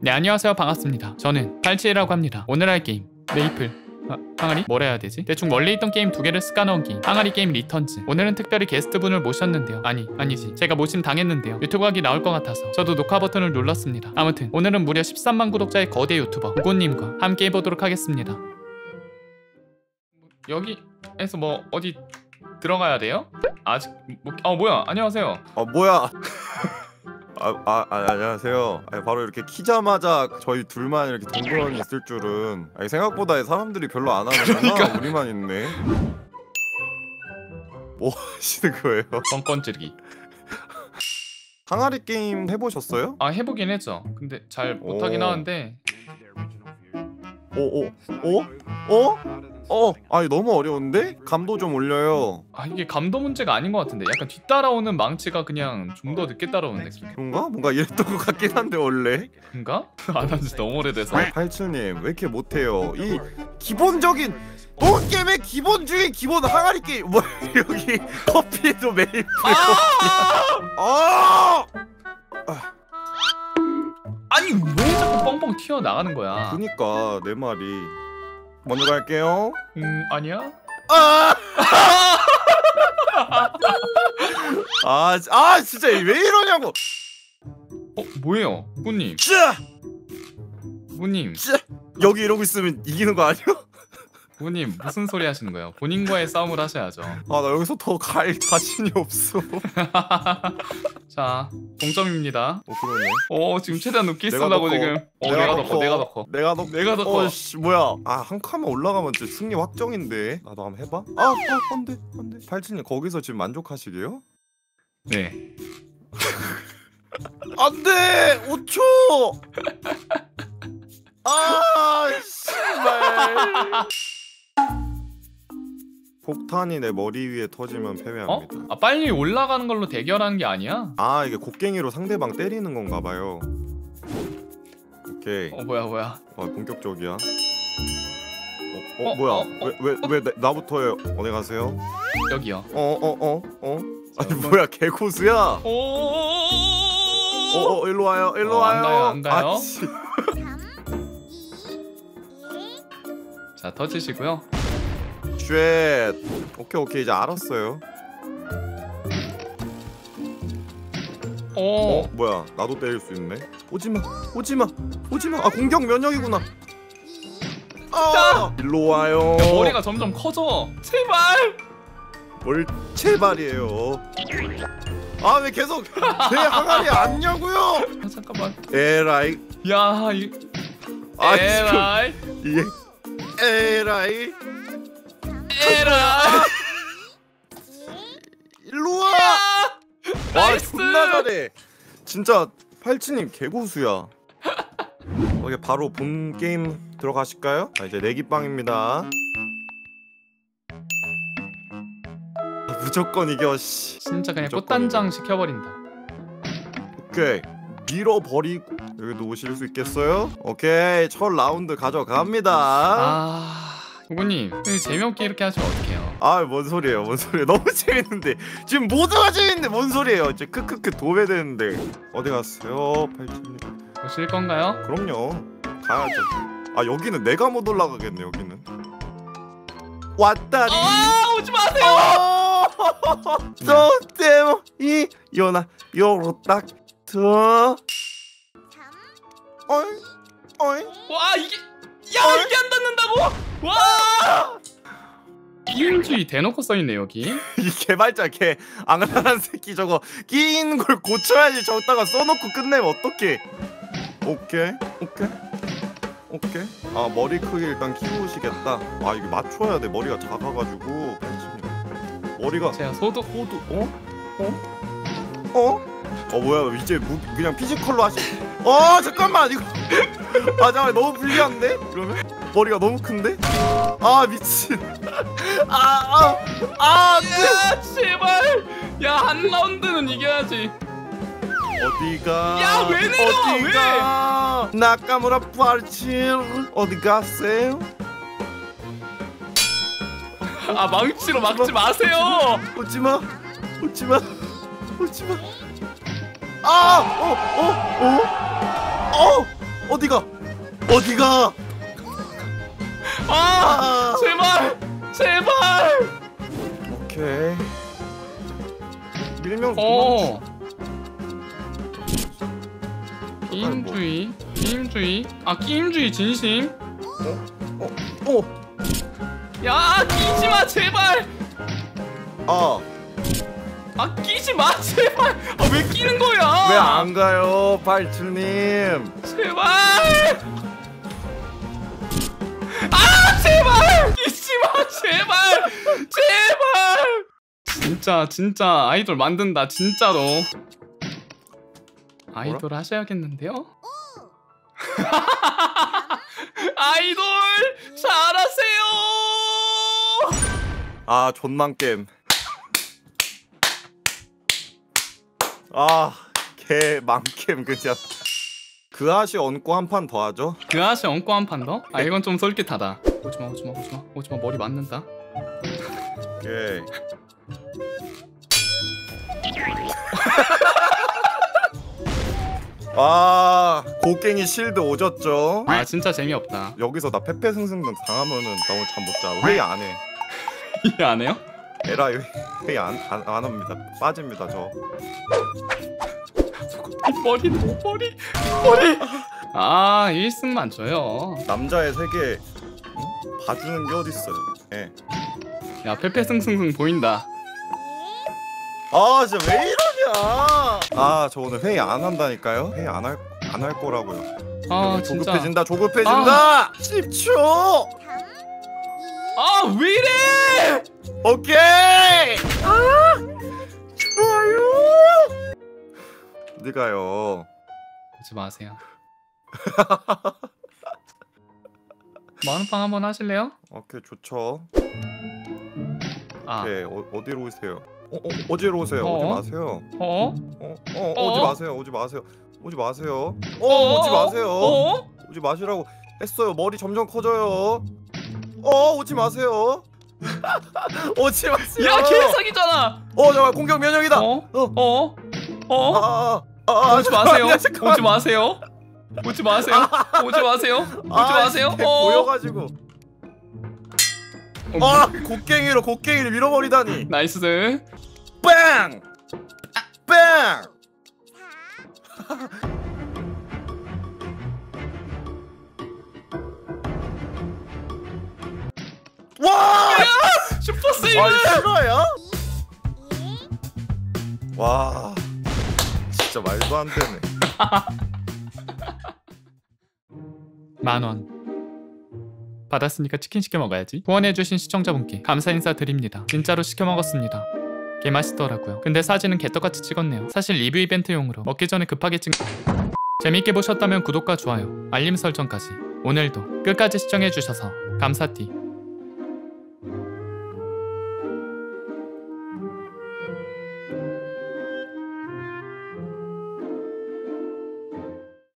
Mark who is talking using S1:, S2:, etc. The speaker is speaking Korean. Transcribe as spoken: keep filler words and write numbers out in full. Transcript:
S1: 네, 안녕하세요. 반갑습니다. 저는 팔칠이라고 합니다. 오늘 할 게임 메이플 아, 항아리? 뭘 해야 되지? 대충 멀리 있던 게임 두 개를 습관넣은 게임 항아리 게임 리턴즈. 오늘은 특별히 게스트분을 모셨는데요. 아니 아니지 제가 모심 당했는데요. 유튜브 각이 나올 것 같아서 저도 녹화 버튼을 눌렀습니다. 아무튼 오늘은 무려 십삼만 구독자의 거대 유튜버 우고님과 함께 해보도록 하겠습니다. 여기에서 뭐 어디 들어가야 돼요? 아직 뭐, 어 뭐야 안녕하세요.
S2: 어 뭐야 아, 아, 아 안녕하세요. 아니, 바로 이렇게 키자마자 저희 둘만 이렇게 동그러니 있을 줄은. 아니, 생각보다 사람들이 별로 안 하는구나.
S1: 그러니까.
S2: 우리만 있네. 뭐 하시는 거예요?
S1: 뻥뻥 찌르기.
S2: 항아리 게임 해보셨어요?
S1: 아 해보긴 했죠. 근데 잘 못하긴
S2: 오.
S1: 하는데.
S2: 오오 오? 어? 어? 아니 너무 어려운데? 감도 좀 올려요.
S1: 아 이게 감도 문제가 아닌 것 같은데 약간 뒤따라오는 망치가 그냥 좀 더 늦게 따라오는데.
S2: 그런가? 뭔가 이랬던 것 같긴 한데 원래.
S1: 그런가? 안 한지 너무 오래돼서.
S2: 팔칠님 왜 이렇게 못해요? 이 기본적인 보드게임의 기본 중에 기본 항아리 게임. 뭐 여기 커피도 메이플 아! 아!
S1: 아니 왜 자꾸 뻥뻥 튀어나가는 거야.
S2: 그니까 내 말이. 먼저 갈게요.
S1: 음 아니야?
S2: 아! 아, 아 진짜 왜 이러냐고.
S1: 어 뭐예요? 우님
S2: 짜!
S1: 우님
S2: 짜! 여기 이러고 있으면 이기는 거 아니야?
S1: 우님 무슨 소리 하시는 거예요? 본인과의 싸움을 하셔야죠.
S2: 아 나 여기서 더 갈 자신이 없어.
S1: 자 동점입니다.
S2: 어 그러네.
S1: 어 지금 최대한 높게
S2: 내가
S1: 있으려고
S2: 더 커.
S1: 지금. 어 내가 더 커 내가 더 커
S2: 내가 더
S1: 내가 더 커.
S2: 어씨 뭐야. 아 한 칸만 올라가면 진짜 승리 확정인데. 나도 한번 해봐. 아, 아 안돼 안돼. 팔칠님 거기서 지금 만족하시게요?
S1: 네.
S2: 안돼 오 초. 아 씨발. 폭탄이 내 머리 위에 터지면
S1: 어?
S2: 패배합니다.
S1: 아 빨리 올라가는 걸로 대결하는 게 아니야?
S2: 아 이게 곡괭이로 상대방 때리는 건가 봐요. 오케이.
S1: 어 뭐야 뭐야.
S2: 어 본격적이야. 어, 어,
S1: 어,
S2: 뭐야?
S1: 어,
S2: 왜 왜 왜 나부터요? 어디 가세요?
S1: 여기요.
S2: 어 어 어 어? 아니 뭐야 개고수야?
S1: 오.
S2: 어, 어 일로 와요 일로
S1: 어,
S2: 와요.
S1: 안 가요, 안 가요?
S2: 아치.
S1: 자 터지시고요.
S2: 쉣. 오케이 오케이 이제 알았어요.
S1: 오.
S2: 어 뭐야 나도 때릴 수 있네. 오지마 오지마 오지마. 아 공격 면역이구나. 아 일로 와요.
S1: 야, 머리가 점점 커져. 제발.
S2: 뭘 제발이에요. 아 왜 계속 제 항아리 안냐고요?
S1: 아, 잠깐만.
S2: 에라이.
S1: 야 이.
S2: 아
S1: 에라이.
S2: 지금 이게 에라이.
S1: 에라이.
S2: 일로 와. 와
S1: 나이스.
S2: 존나 잘해. 진짜 팔칠님 개고수야. 이게 바로 본 게임 들어가실까요? 자 이제 내기빵입니다. 아, 무조건 이겨 씨.
S1: 진짜 그냥
S2: 무조건
S1: 꽃단장 시켜버린다.
S2: 오케이 밀어버리고 여기 놓으실 수 있겠어요? 오케이 첫 라운드 가져갑니다.
S1: 아. 부모님 재미없게 이렇게 하시면 어떡해요.
S2: 아 뭔 소리예요 뭔 소리예요. 너무 재밌는데 지금 모두가 재밌는데 뭔 소리예요. 이제 크크크 도배되는데. 어디 갔어요 팔칠님?
S1: 오실 건가요?
S2: 그럼요 가야죠. 아 여기는 내가 못 올라가겠네. 여기는 왔다리.
S1: 아 오지 마세요.
S2: 저 때문이 요나 요로 딱터 어이 어이.
S1: 와 이게 야 이게 안 닿는다고? 와 게임주의 대놓고 써있네 여기.
S2: 이 개발자 개 앙랄한 새끼 저거 끼인 걸 고쳐야지. 저기다가 써놓고 끝내면 어떡해. 오케이 오케이 오케이. 아 머리 크기 일단 키우시겠다. 아 이거 맞춰야 돼. 머리가 작아가지고. 머리가
S1: 제가 소독
S2: 호두 어? 어? 어? 어 뭐야 이제 무, 그냥 피지컬로 하시. 어 잠깐만 이거 아 잠깐 너무 불리한데? 그러면 머리가 너무 큰데? 아 미친. 아아아 아,
S1: 야 제발 야 한 라운드는 이겨야지.
S2: 어디가?
S1: 야, 왜 내려?
S2: 어디가? 나카무라 팔칠 어디 갔어요?
S1: 아 망치로 막지 마세요.
S2: 오지마 오지마 오지마. 아! 어! 어! 어! 어! 어디가? 어디가?
S1: 아, 제발, 제발.
S2: 오케이. 밀면
S1: 어.
S2: 도망쳐.
S1: 게임주의, 게임주의. 아, 게임주의 진심.
S2: 어? 어?
S1: 야, 끼지 마, 제발.
S2: 아,
S1: 아, 끼지 마, 제발. 아, 왜 끼는 거야?
S2: 왜 안 가요, 팔칠님?
S1: 제발. 아, 제발. 끼지 마, 제발. 제발. 진짜, 진짜 아이돌 만든다, 진짜로. 아이돌 하셔야겠는데요? 아이돌 잘하세요.
S2: 아, 존망 게임. 아, 개 망겜 그냥. 그 아시 얹고 한 판 더 하죠?
S1: 그 아시 얹고 한 판 더? 아, 이건 좀 솔깃하다. 오지마, 오지마, 오지마, 오지마. 머리 맞는다.
S2: 오케이. 아, 곡괭이 실드 오졌죠?
S1: 아, 진짜 재미없다.
S2: 여기서 나 페페승승등 당하면은 나 오늘 잠 못 자. 회의 안 해.
S1: 이해 안 해요?
S2: 에라이 회의 안, 안, 안 합니다. 빠집니다 저.
S1: 머리, 머리, 머리. 아, 일 승만 줘요.
S2: 남자의 세계 응? 봐주는 게 어딨어요. 예.
S1: 야, 페페승승승 보인다.
S2: 아, 진짜 왜 이러냐? 아, 저 오늘 회의 안 한다니까요? 회의 안 할 안 할 거라고요.
S1: 아,
S2: 여기
S1: 진짜.
S2: 조급해진다, 조급해진다. 아. 십 초.
S1: 아, 왜 이래?
S2: 오케이. 아, 좋아요. 어디 가요?
S1: 오지 마세요. 마은빵 한번 하실래요?
S2: 오케이, 좋죠.
S1: 아,
S2: 네, 어, 어디로 오세요? 어, 어, 어디로 오세요?
S1: 어?
S2: 오지 마세요.
S1: 어?
S2: 어, 어,
S1: 어?
S2: 오지 마세요. 오지 마세요. 오지 마세요. 어,
S1: 어?
S2: 오지 마세요.
S1: 어?
S2: 오지 마시라고 했어요. 머리 점점 커져요. 어, 오지 마세요. 오지 마세요.
S1: 야, 개사기잖아.
S2: 어, 잠깐 공격 면역이다.
S1: 어?
S2: 어,
S1: 어? 어?
S2: 아, 아, 아,
S1: 오지 마세요.
S2: 야, 잠깐만.
S1: 오지 마세요. 오지 마세요. 오지 마세요. 오지
S2: 아,
S1: 마세요.
S2: 이게
S1: 어?
S2: 보여가지고.
S1: 어,
S2: 아, 곡괭이로 곡괭이를 밀어버리다니.
S1: 나이스.
S2: 빵! 빵! 와!
S1: 슈퍼 세이브.
S2: 아, 실화야? 와, 진짜 말도 안 되네.
S1: 만 원. 받았으니까 치킨 시켜 먹어야지. 후원해주신 시청자분께 감사 인사 드립니다. 진짜로 시켜 먹었습니다. 개 맛있더라고요. 근데 사진은 개떡같이 찍었네요. 사실 리뷰 이벤트용으로 먹기 전에 급하게 찍. 재밌게 보셨다면 구독과 좋아요, 알림 설정까지. 오늘도 끝까지 시청해주셔서 감사띠.